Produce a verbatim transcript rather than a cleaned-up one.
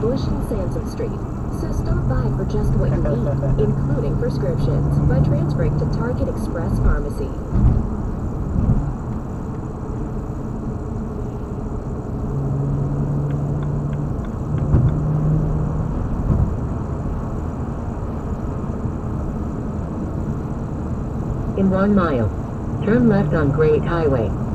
Bush and Sansom Street. So stop by for just what you need, including prescriptions, by transferring to Target Express Pharmacy. In one mile, turn left on Great Highway.